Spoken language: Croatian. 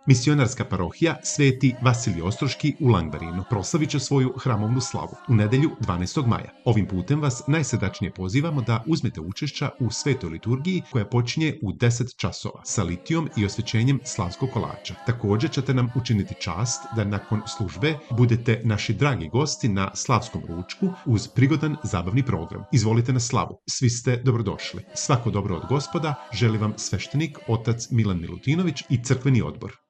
Misionarska parohija Sveti Vasilij Ostroški u Langbarinu proslavit će svoju hramovnu slavu u nedelju 12. maja. Ovim putem vas najsrdačnije pozivamo da uzmete učešća u svetoj liturgiji koja počinje u 10 časova sa litijom i osvećenjem slavskog kolača. Također ćete nam učiniti čast da nakon službe budete naši dragi gosti na slavskom ručku uz prigodan zabavni program. Izvolite na slavu, svi ste dobrodošli. Svako dobro od Gospoda želi vam sveštenik otac Milan Milutinović i crkveni odbor.